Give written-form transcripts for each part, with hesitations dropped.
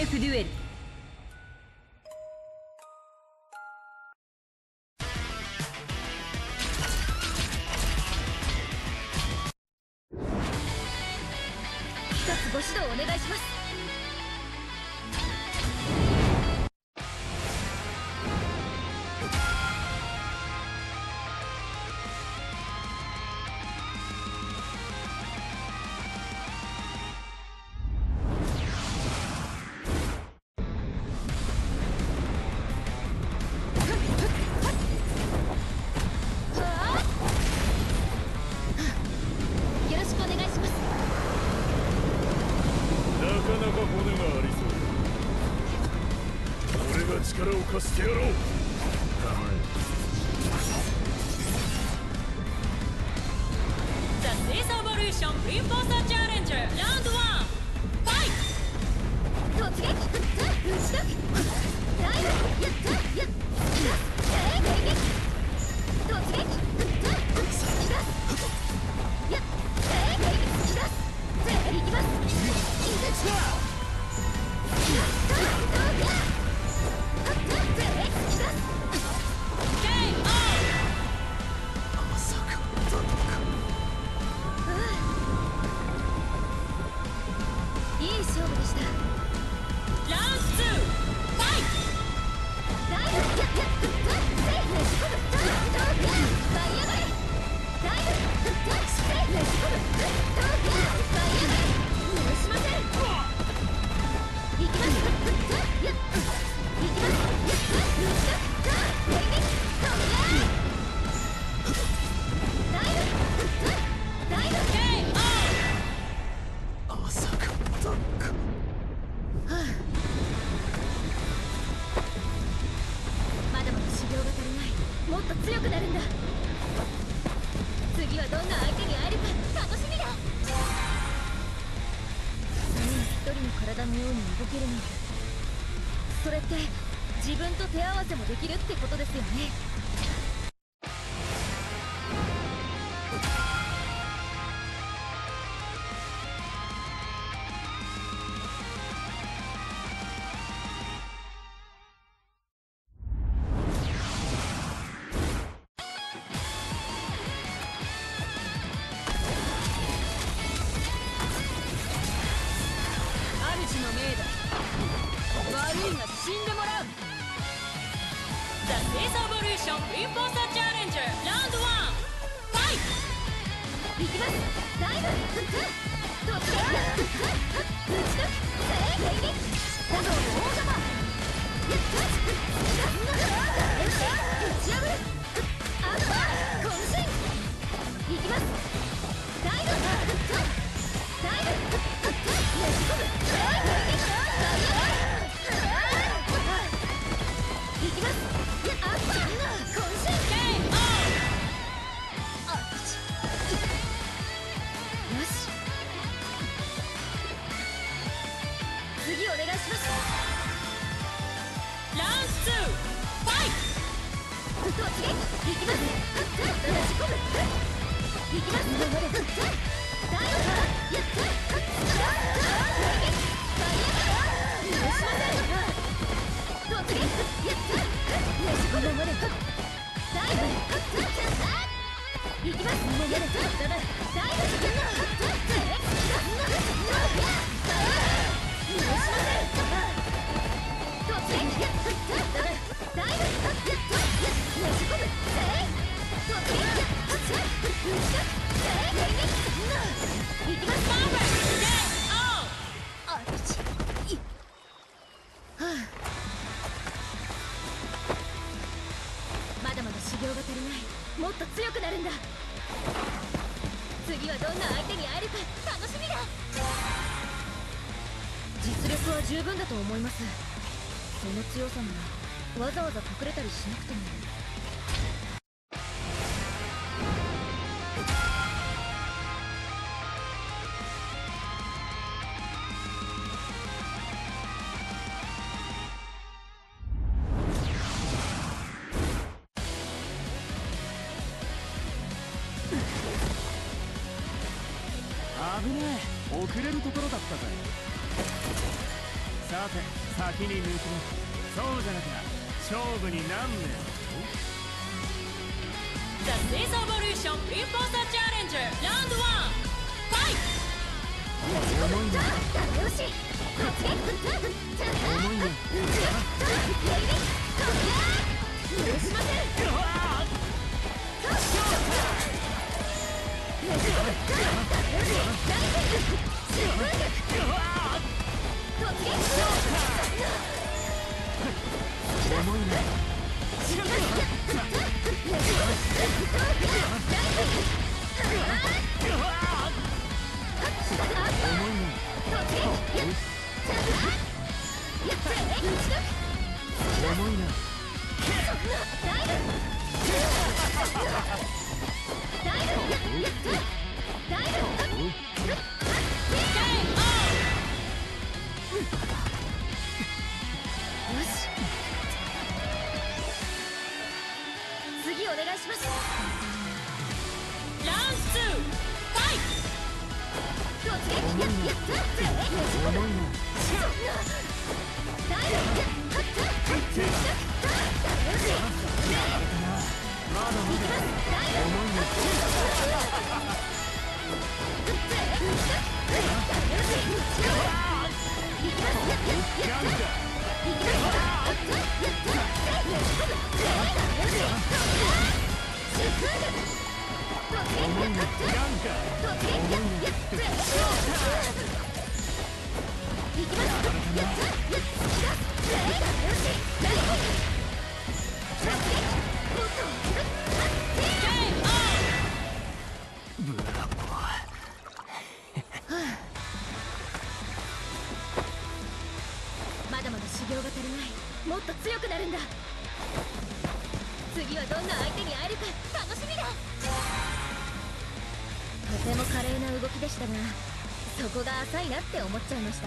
ーフデュエル。一つご指導お願いします。 力を貸してやろう。 The Space Evolution Reinforcer Challenger Round 1 Fight! 突撃打ち解くダイブやったやっ突撃突撃やっいきますいい勝負でした。 ラウンド2ファイト。 ダイブやっセーフねし込む舞い上がれダイブセーフねし込む舞い上がれ許しません。いきますやっいきます打ち解く電撃飛びダイブダイブ朝かだっか。 まだまだ修行が足りない。もっと強くなるんだ。次はどんな相手に会えるか楽しみだ。3人一人の体のように動けるなんて、それって自分と手合わせもできるってことですよね。主の命だ。悪いが死んでもらう。 The Space Evolution Reinforcer Challenger Round 1 Fight! いきますダイブ突撃打ち解く電撃炎の大玉やった打ち破るアンパー渾身いきますダイブダイブねじ込むいきますアンパー渾身よし次お願いします。 ラウンド2ファイト。 突撃いきますねじ込むいきますダイブやった許しません。突撃やったねじ込むダイブいきますやったダイブ許しません。突撃やったダイブやったねじ込む突撃やった打ち解くいきますあっちはあ、まだまだ修行が足りない。もっと強くなるんだ。次はどんな相手に会えるか楽しみだ。実力は十分だと思います。その強さならわざわざ隠れたりしなくても。 危ねえ、遅れるところだったぜ。 さて先に抜くね。そうじゃなきゃ勝負になんねえ。 The Space Evolution Reinforcer Challenger Round 1 Fight! 重いな。 よし突撃重いな。 許しません重いな。重いな。 次お願いします。 Round 2 Fight! 重いな。まだまだ重いな。 まだまだ修行が足りない。もっと強くなるんだ。次はどんな相手に会えるか楽しみだ。とても華麗な動きでしたが、そこが浅いなって思っちゃいました。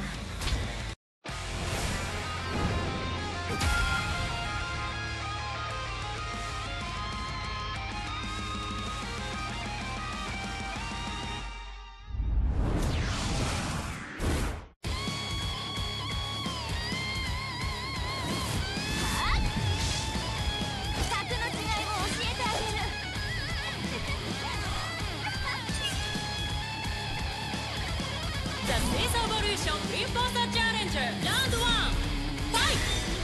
The Space Evolution Reinforcer Challenger Round 1 Fight!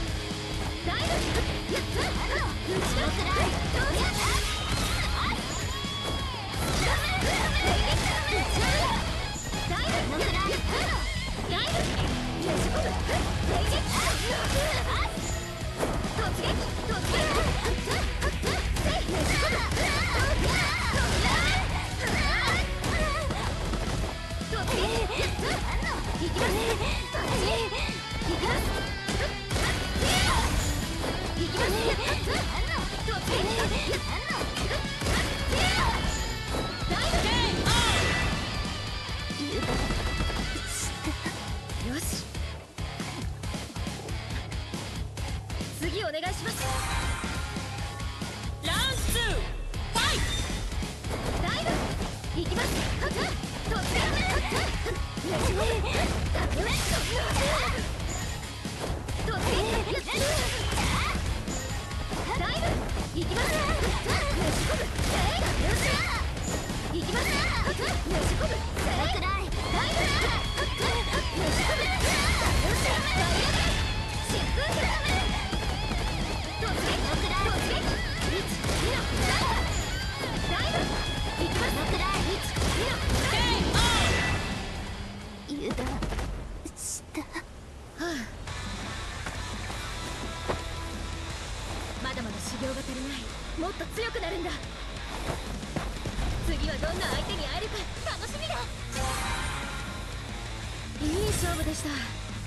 よし、次お願いします。 Round 2 Fight! ダイブいきます。まだまだ修行が足りない。もっと強くなるんだ。次はどんな相手に会えるか楽しみだ。いい勝負でした。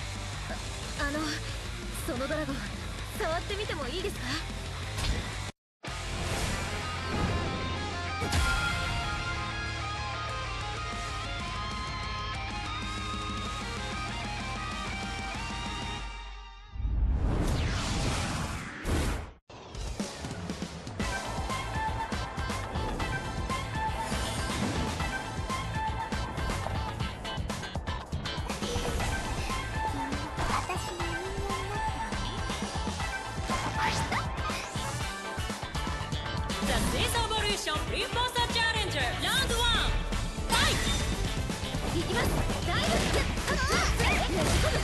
そのドラゴン触ってみてもいいですか？私スエボリューションリンフォーサーチャレンジャーラウンド1ファイいきます。ダイブ。ねじ込む。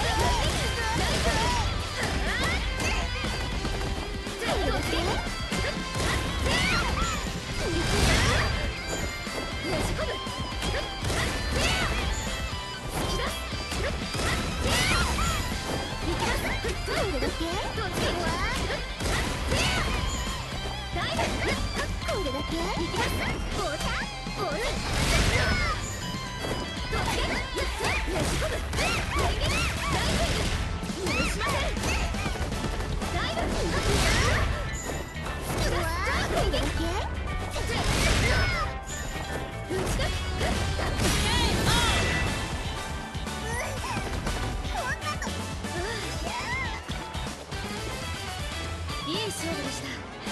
いい勝負でした。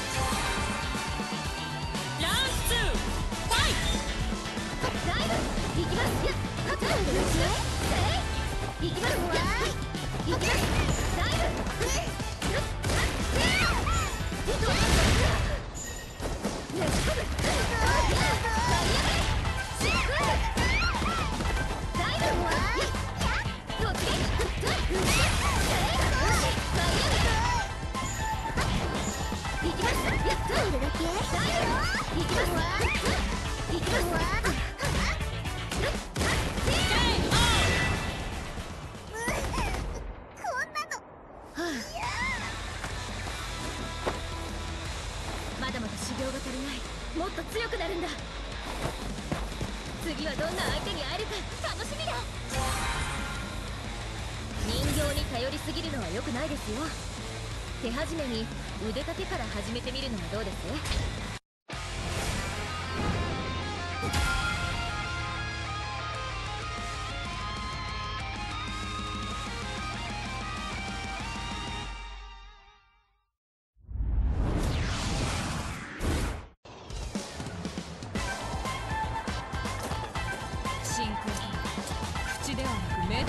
ラウンド2ファイダイブ。いきます。いきます。いきます。ダイブ。ねじ込む。ダイブ。突撃。いきます。やっといるだけ。ダイブ。いきます。いきます。まだまだ修行が足りない。もっと強くなるんだ。次はどんな相手に会えるか楽しみだ。人形に頼りすぎるのは良くないですよ。手始めに腕立てから始めてみるのはどうです？ 真空口ではなく目で伝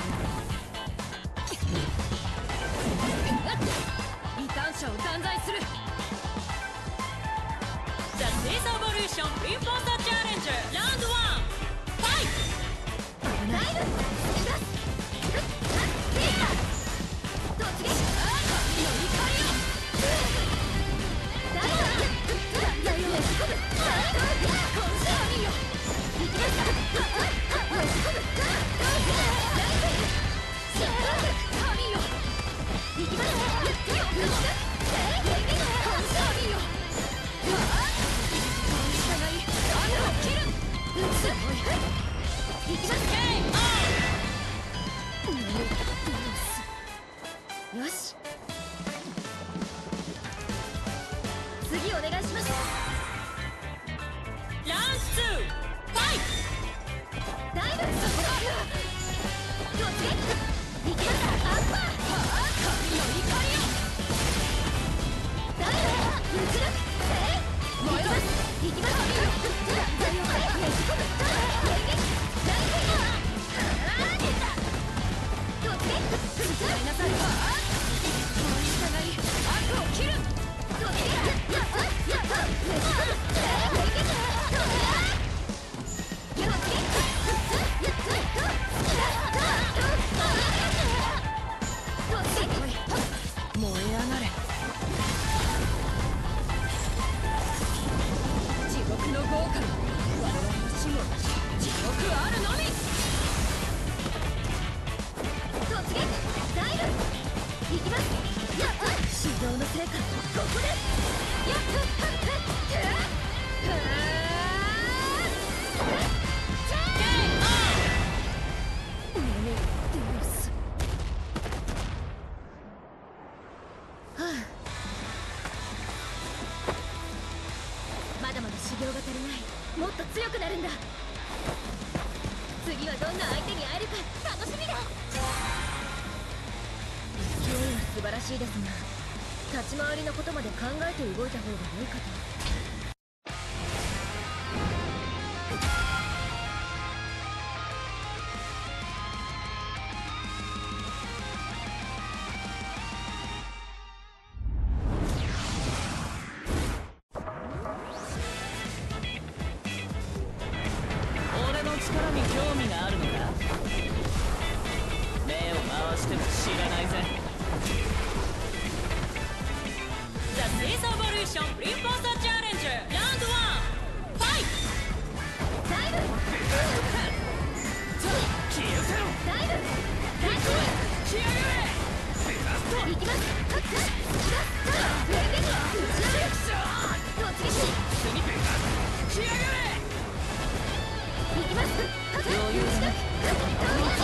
える異端者を断罪する The Space Evolution Reinforcer Challenger Round 1ファイトダイブ。突撃。 の怒りをダイブ。断罪をねじ込む。 こんなによいきます。ねじ込む。 神よいきます。いきます。よし。次お願いします。 ラウンド2ファイダイブ。突撃。いきます。アッパー。 神の怒りをダイブ。打ち抜く。いきます。いきます。ねじ込む。 使いなさいこの従い悪を切る燃え上がれ地獄の豪華我々の死も地獄あるのみ突撃。ダイブ。いきます。やっ修行の成果ここで。やっまだまだ修行が足りない。もっと強くなるんだ。次はどんな相手に会えるか楽しみだ。勢いは素晴らしいですが、立ち回りのことまで考えて動いた方が良いかと。 興味があるのか。目を回しても知らないぜ。The Space Evolution Reinforcer Challenger Round 1 Fight! ダイブ消えせろ。 ダイブダイブ仕上がれ。 いきますハッハッレンゲ打ち上げ突撃スミ仕上がれ。 いきます余裕だな。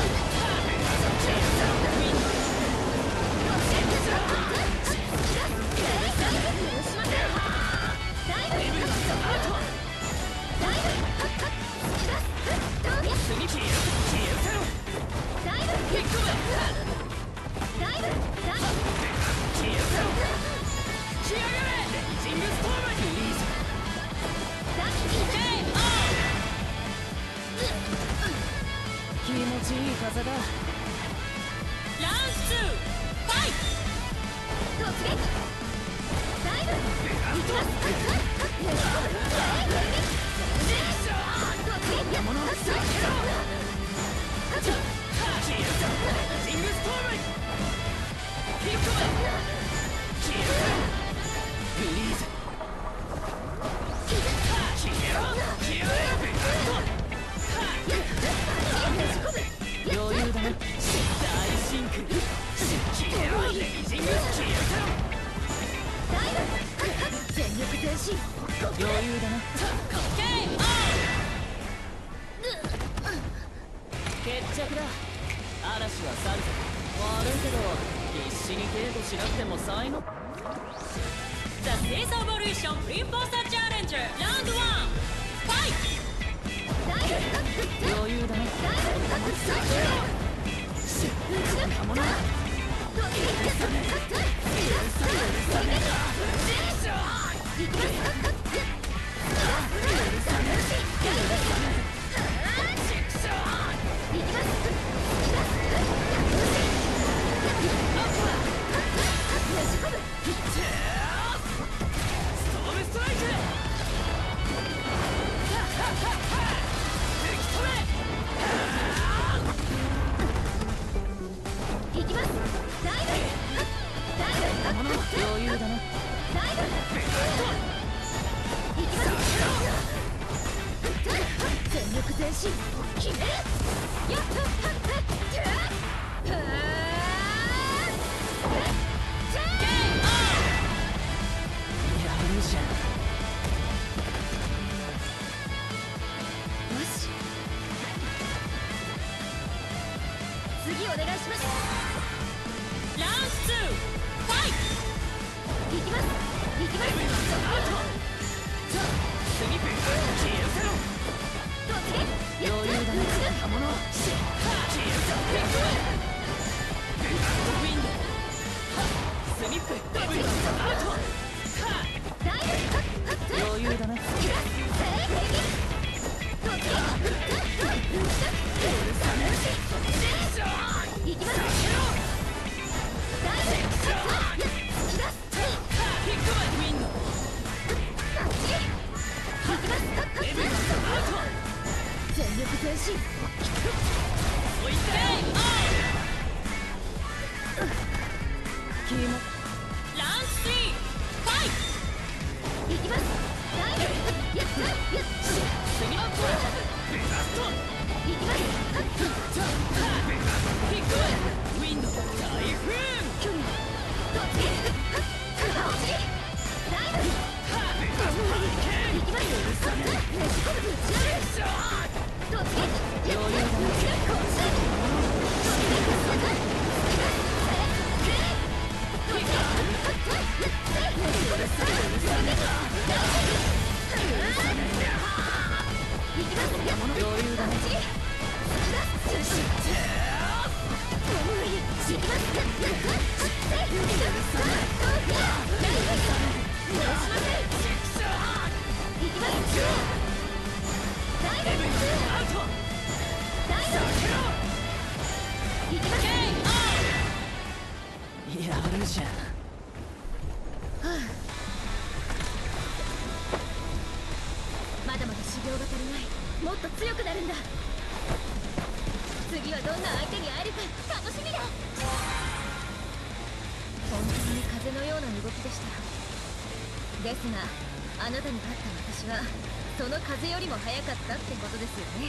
気持ちいい風だ。ラウンド2ファイト。 突撃ダイブいきます突撃山のジングストームキックマンフリーズ余裕だな。大シンクレイジングダイブ全力前進余裕だな。KO 決着だ。嵐は去るぞ。悪いけど必死に稽古しなくても才能。The Space Evolution Reinforcer Challenger Round 1 Fight! 余裕だな。余裕だな。 全力前進決めるやっやるじゃん。 よし次お願いします。 ラウンド2ファイト。 いきますいきますアウトスミップ消えせろ。 突撃余裕だな。刃物消えせろ。ウィンドスミップダブルアウト。 ダイブ余裕だな。 いきますダイブキックマンウィンド全力前進おいてキモラウンド3ファイト。 いきますダイブやったやっスミップベガストいきますキックマンウィンド大風距離突撃ダイブいきますねじ込む打ち上げ突撃余裕だな。余裕だな。やるじゃん。 まだまだ修行が足りない。もっと強くなるんだ。 次はどんな相手に会えるか楽しみだ。本当に風のような動きでした。ですがあなたに勝った私はその風よりも速かったってことですよね。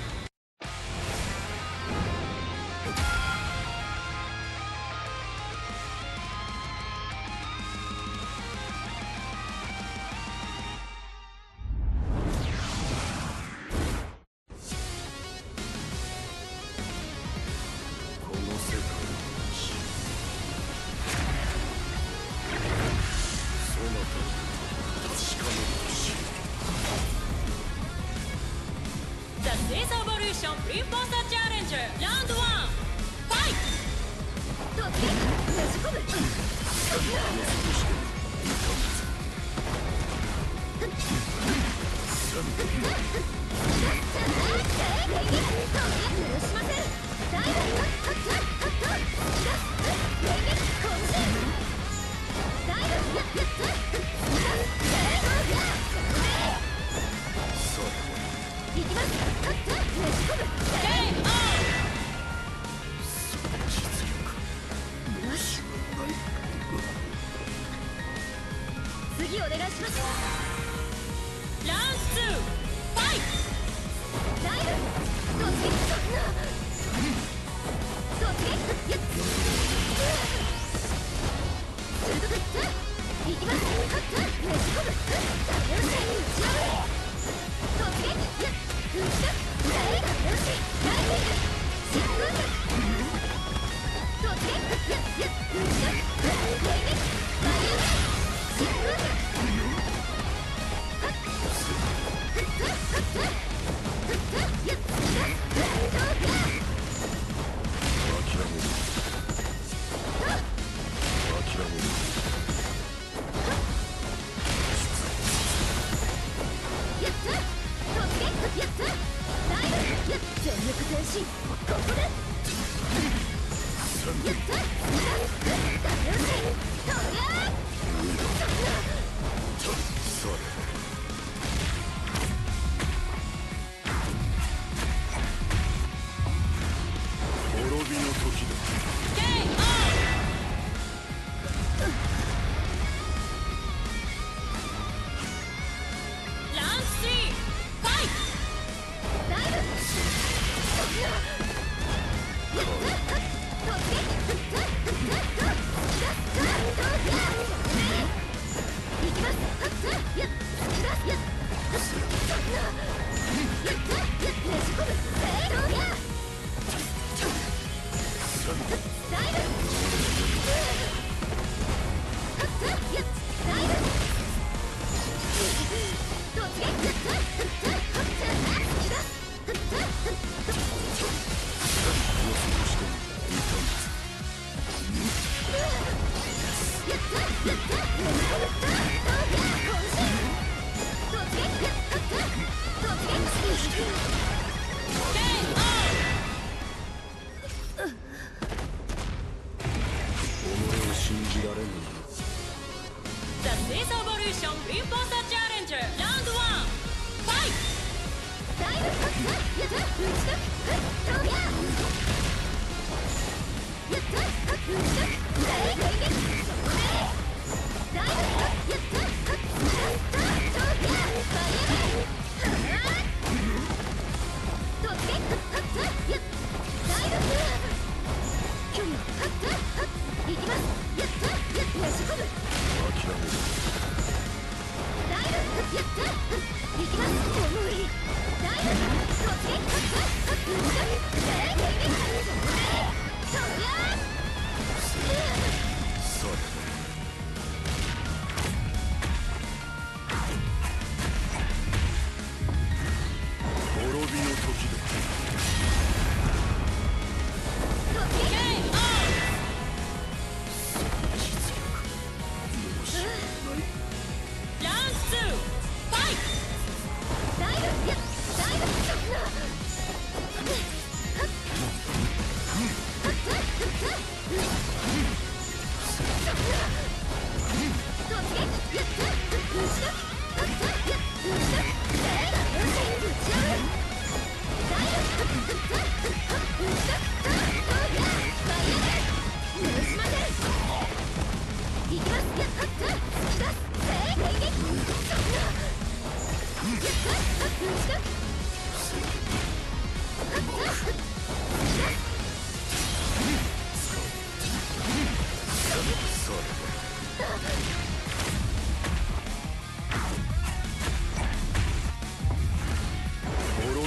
この世界の死そなたに確かめるし The Days Evolution Reinforcer Challenger Round 1 Fight! 突撃ねじ込む。次お願いします。 Round 2 Fight! ダイブ突撃そんな突撃やっ鋭くいきます。ねじ込むダメ押し打ち破れ突撃やっ打ちだダメ押しライティング疾風突撃やっ打ちだ電撃バイオ疾風全力前進ここでやったダメ押しとりゃ滅びの時だ。 KO! Round 3 Fight! ダイブ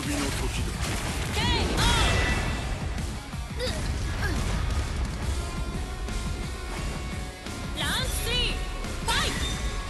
びの時だ。 KO。 ラウンド3ファイト。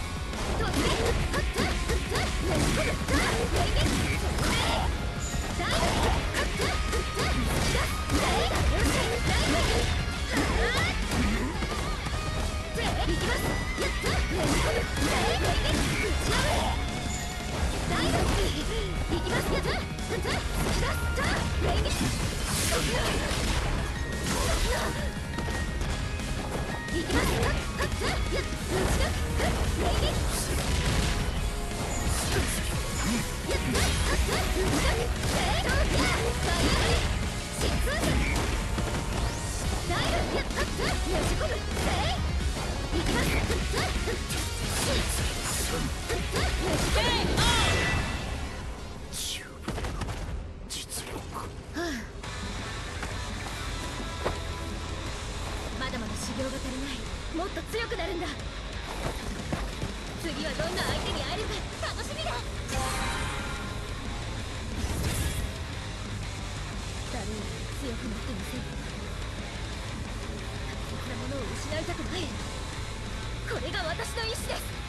十分な実力。 まだまだ修行が足りない。もっと強くなるんだ。次はどんな相手に会えるか楽しみだ。誰より強くなってみせる。大切なものを失いたくない。これが私の意志です。